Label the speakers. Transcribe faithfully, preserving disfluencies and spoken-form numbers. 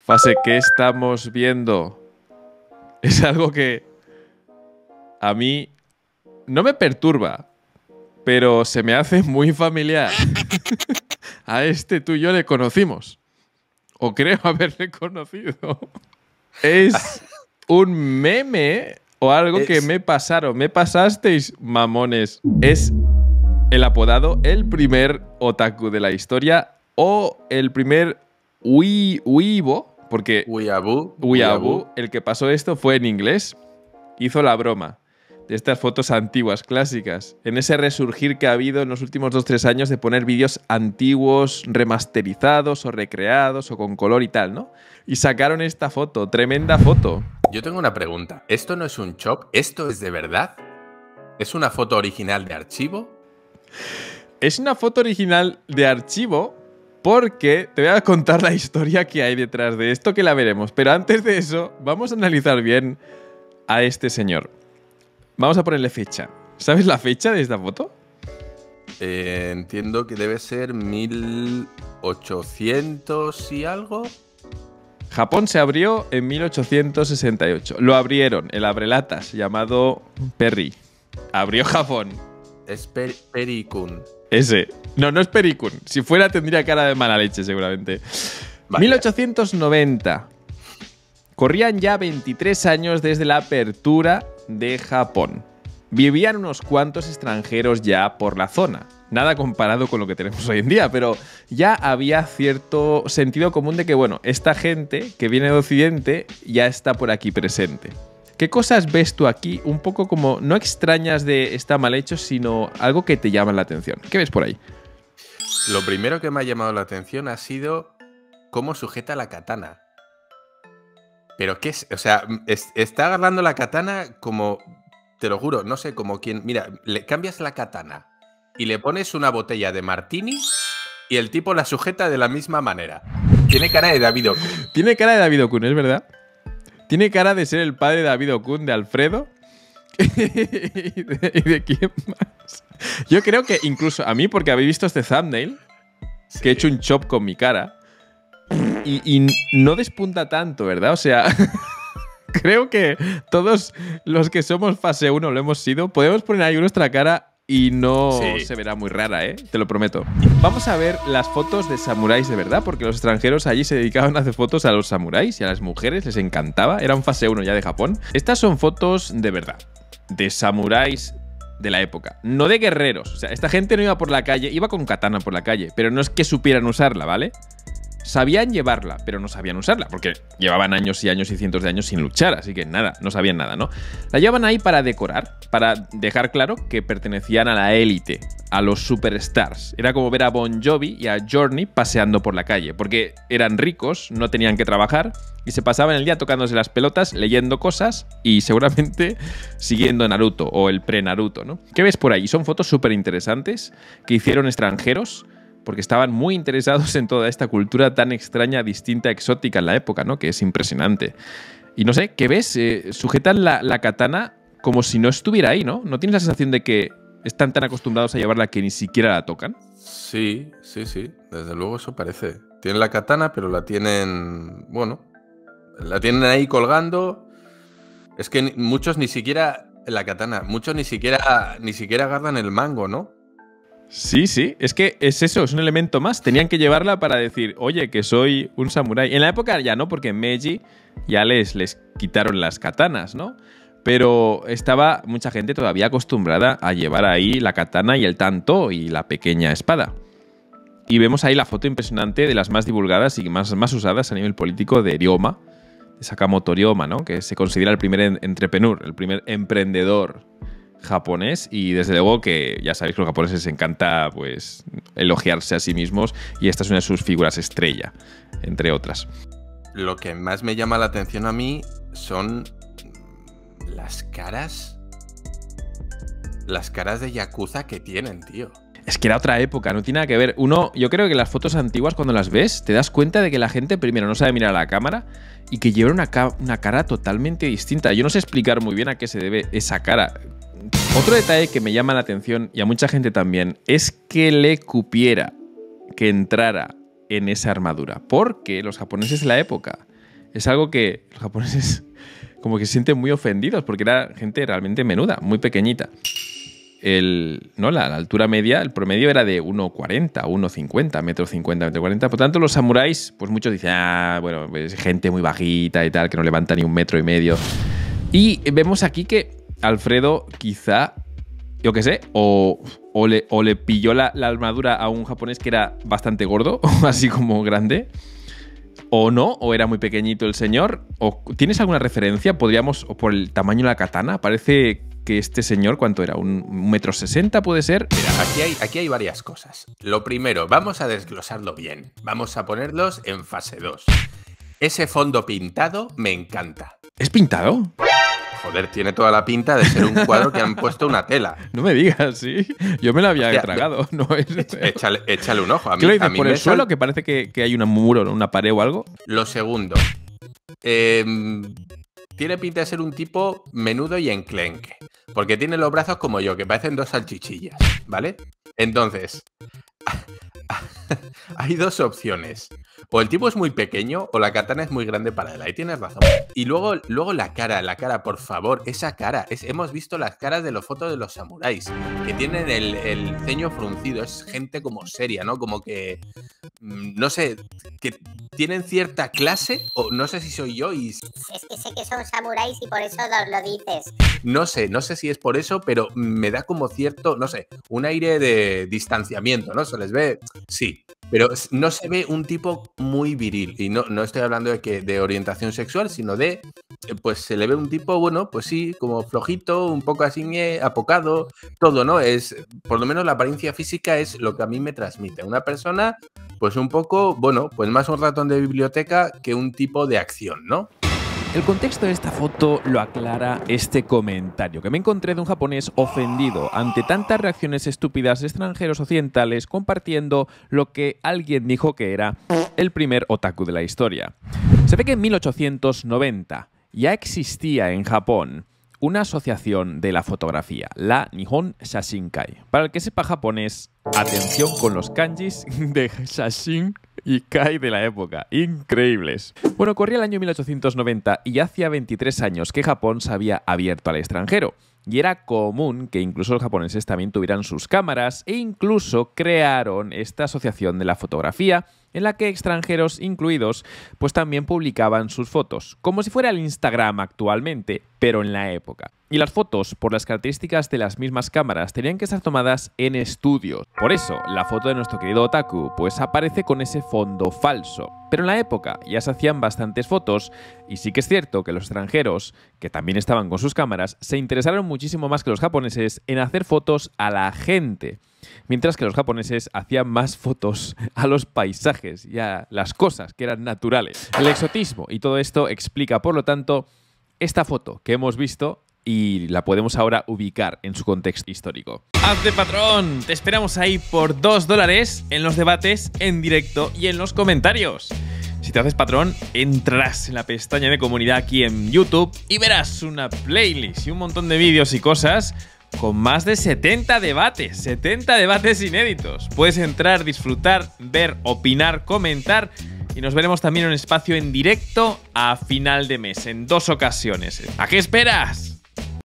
Speaker 1: Fase, ¿qué estamos viendo? Es algo que a mí no me perturba, pero se me hace muy familiar. A este tú y yo le conocimos. O creo haberle conocido. Es un meme o algo es... que me pasaron. Me pasasteis, mamones. Es el apodado el primer otaku de la historia o el primer ui, uibo, porque
Speaker 2: Uiabu,
Speaker 1: Uiabu, el que pasó esto fue en inglés. Hizo la broma de estas fotos antiguas, clásicas, en ese resurgir que ha habido en los últimos dos tres años de poner vídeos antiguos, remasterizados o recreados o con color y tal, ¿no? Y sacaron esta foto, tremenda foto.
Speaker 2: Yo tengo una pregunta. ¿Esto no es un chop? ¿Esto es de verdad? ¿Es una foto original de archivo?
Speaker 1: Es una foto original de archivo porque te voy a contar la historia que hay detrás de esto, que la veremos. Pero antes de eso, vamos a analizar bien a este señor. Vamos a ponerle fecha. ¿Sabes la fecha de esta foto?
Speaker 2: Eh, entiendo que debe ser mil ochocientos y algo.
Speaker 1: Japón se abrió en mil ochocientos sesenta y ocho. Lo abrieron, el abrelatas, llamado Perry. Abrió Japón.
Speaker 2: Es per Perikun.
Speaker 1: Ese. No, no es Perikun. Si fuera tendría cara de mala leche, seguramente. Vaya. mil ochocientos noventa. Corrían ya veintitrés años desde la apertura de Japón. Vivían unos cuantos extranjeros ya por la zona. Nada comparado con lo que tenemos hoy en día, pero ya había cierto sentido común de que, bueno, esta gente que viene de Occidente ya está por aquí presente. ¿Qué cosas ves tú aquí? Un poco como, no extrañas de está mal hecho, sino algo que te llama la atención. ¿Qué ves por ahí?
Speaker 2: Lo primero que me ha llamado la atención ha sido cómo sujeta la katana. ¿Pero qué es? O sea, es, está agarrando la katana como, te lo juro, no sé, como quien... Mira, le cambias la katana y le pones una botella de martini y el tipo la sujeta de la misma manera. Tiene cara de David Okun.
Speaker 1: Tiene cara de David Okun, es verdad. Tiene cara de ser el padre de David Okun, de Alfredo. ¿Y de, y de quién más? Yo creo que incluso a mí, porque habéis visto este thumbnail, sí, que he hecho un chop con mi cara, y, y no despunta tanto, ¿verdad? O sea, creo que todos los que somos fase uno lo hemos sido. Podemos poner ahí nuestra cara y no sí. se verá muy rara, ¿eh? Te lo prometo. Vamos a ver las fotos de samuráis de verdad, porque los extranjeros allí se dedicaban a hacer fotos a los samuráis y a las mujeres, les encantaba. Eran fase uno ya de Japón. Estas son fotos de verdad, de samuráis de la época, no de guerreros. O sea, esta gente no iba por la calle, iba con katana por la calle, pero no es que supieran usarla, ¿vale? Sabían llevarla, pero no sabían usarla, porque llevaban años y años y cientos de años sin luchar, así que nada, no sabían nada, ¿no? La llevaban ahí para decorar, para dejar claro que pertenecían a la élite, a los superstars. Era como ver a Bon Jovi y a Journey paseando por la calle, porque eran ricos, no tenían que trabajar y se pasaban el día tocándose las pelotas, leyendo cosas y seguramente siguiendo Naruto o el pre-Naruto, ¿no? ¿Qué ves por ahí? Son fotos súper interesantes que hicieron extranjeros, porque estaban muy interesados en toda esta cultura tan extraña, distinta, exótica en la época, ¿no? Que es impresionante. Y no sé, ¿qué ves? Eh, sujetan la, la katana como si no estuviera ahí, ¿no? ¿No tienes la sensación de que están tan acostumbrados a llevarla que ni siquiera la tocan?
Speaker 2: Sí, sí, sí. Desde luego eso parece. Tienen la katana, pero la tienen... Bueno, la tienen ahí colgando. Es que ni, muchos ni siquiera... La katana, muchos ni siquiera, ni siquiera agarran el mango, ¿no?
Speaker 1: Sí, sí, es que es eso, es un elemento más. Tenían que llevarla para decir, oye, que soy un samurái. En la época ya no, porque en Meiji ya les, les quitaron las katanas, ¿no? Pero estaba mucha gente todavía acostumbrada a llevar ahí la katana y el tanto y la pequeña espada. Y vemos ahí la foto impresionante de las más divulgadas y más, más usadas a nivel político de Ryoma, de Sakamoto Ryoma, ¿no? Que se considera el primer entrepreneur, el primer emprendedor japonés, y desde luego que ya sabéis que a los japoneses les encanta pues elogiarse a sí mismos y esta es una de sus figuras estrella, entre otras.
Speaker 2: Lo que más me llama la atención a mí son las caras las caras de yakuza que tienen, tío.
Speaker 1: Es que era otra época, no tiene nada que ver. Uno, yo creo que las fotos antiguas cuando las ves te das cuenta de que la gente primero no sabe mirar a la cámara y que lleva una, ca una cara totalmente distinta. Yo no sé explicar muy bien a qué se debe esa cara. Otro detalle que me llama la atención, y a mucha gente también, es que le cupiera que entrara en esa armadura. Porque los japoneses de la época es algo que los japoneses como que se sienten muy ofendidos porque era gente realmente menuda, muy pequeñita. El, ¿no? la, la altura media, el promedio era de uno cuarenta, uno cincuenta, metro cincuenta, metro cuarenta. Por tanto, los samuráis, pues muchos dicen, ah, bueno, es gente muy bajita y tal, que no levanta ni un metro y medio. Y vemos aquí que Alfredo quizá, yo qué sé, o, o, le, o le pilló la, la armadura a un japonés que era bastante gordo, o así como grande, o no, o era muy pequeñito el señor. O, ¿tienes alguna referencia? Podríamos, o por el tamaño de la katana, parece que este señor, ¿cuánto era? ¿Un metro sesenta puede ser?
Speaker 2: Mira, aquí hay, aquí hay varias cosas. Lo primero, vamos a desglosarlo bien. Vamos a ponerlos en fase dos. Ese fondo pintado me encanta.
Speaker 1: ¿Es pintado?
Speaker 2: Joder, tiene toda la pinta de ser un cuadro que han puesto una tela.
Speaker 1: No me digas, sí. Yo me lo había Hostia, tragado. No es...
Speaker 2: échale, échale un ojo. A mí,
Speaker 1: ¿Qué lo dices?
Speaker 2: a mí
Speaker 1: ¿Por
Speaker 2: me
Speaker 1: el suelo?
Speaker 2: sal...
Speaker 1: Que parece que, que hay un muro, una pared o algo.
Speaker 2: Lo segundo. Eh, tiene pinta de ser un tipo menudo y enclenque. Porque tiene los brazos como yo, que parecen dos salchichillas, ¿vale? Entonces, hay dos opciones. O el tipo es muy pequeño o la katana es muy grande para él. Ahí tienes razón. Y luego, luego la cara, la cara, por favor, esa cara. Es, hemos visto las caras de las fotos de los samuráis, que tienen el, el ceño fruncido. Es gente como seria, ¿no? Como que, no sé, que tienen cierta clase, o no sé si soy yo y...
Speaker 3: Es que sé que son samuráis y por eso lo, lo dices.
Speaker 2: No sé, no sé si es por eso, pero me da como cierto, no sé, un aire de distanciamiento, ¿no? Se les ve, sí, pero no se ve un tipo muy viril. Y no, no estoy hablando de, que, de orientación sexual, sino de, pues se le ve un tipo, bueno, pues sí, como flojito, un poco así, eh, apocado, todo, ¿no? Es, por lo menos la apariencia física es lo que a mí me transmite. Una persona, pues un poco, bueno, pues más un ratón de biblioteca que un tipo de acción, ¿no?
Speaker 1: El contexto de esta foto lo aclara este comentario que me encontré de un japonés ofendido ante tantas reacciones estúpidas de extranjeros occidentales compartiendo lo que alguien dijo que era el primer otaku de la historia. Se ve que en mil ochocientos noventa ya existía en Japón una asociación de la fotografía, la Nihon Shashinkai. Para el que sepa japonés, atención con los kanjis de Shashin y Kai de la época. Increíbles. Bueno, corría el año mil ochocientos noventa y ya hacía veintitrés años que Japón se había abierto al extranjero. Y era común que incluso los japoneses también tuvieran sus cámaras e incluso crearon esta asociación de la fotografía en la que extranjeros incluidos pues también publicaban sus fotos, como si fuera el Instagram actualmente, pero en la época. Y las fotos, por las características de las mismas cámaras, tenían que estar tomadas en estudios. Por eso, la foto de nuestro querido otaku pues aparece con ese fondo falso. Pero en la época ya se hacían bastantes fotos y sí que es cierto que los extranjeros, que también estaban con sus cámaras, se interesaron muchísimo más que los japoneses en hacer fotos a la gente. Mientras que los japoneses hacían más fotos a los paisajes y a las cosas que eran naturales. El exotismo y todo esto explica, por lo tanto, esta foto que hemos visto y la podemos ahora ubicar en su contexto histórico. ¡Hazte patrón! Te esperamos ahí por dos dólares en los debates, en directo y en los comentarios. Si te haces patrón, entrarás en la pestaña de comunidad aquí en YouTube y verás una playlist y un montón de vídeos y cosas con más de setenta debates, setenta debates inéditos. Puedes entrar, disfrutar, ver, opinar, comentar y nos veremos también en un espacio en directo a final de mes, en dos ocasiones. ¿A qué esperas?